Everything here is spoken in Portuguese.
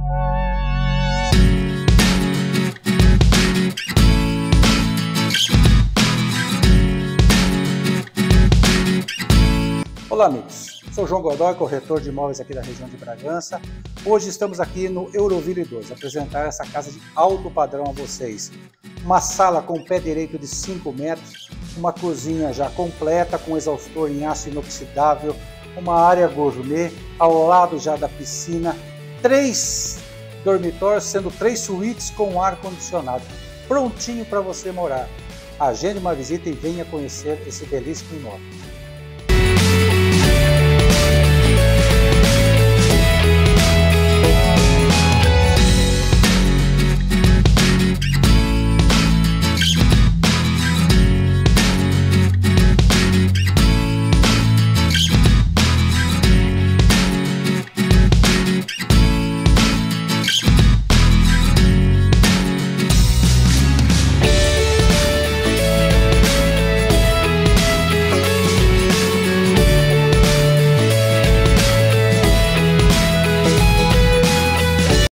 Olá amigos, sou João Godoy, corretor de imóveis aqui da região de Bragança. Hoje estamos aqui no Euroville 2, apresentar essa casa de alto padrão a vocês. Uma sala com pé direito de 5 metros, uma cozinha já completa com exaustor em aço inoxidável, uma área gourmet, ao lado já da piscina, 3 dormitórios, sendo 3 suítes com ar-condicionado, prontinho para você morar. Agende uma visita e venha conhecer esse belíssimo imóvel.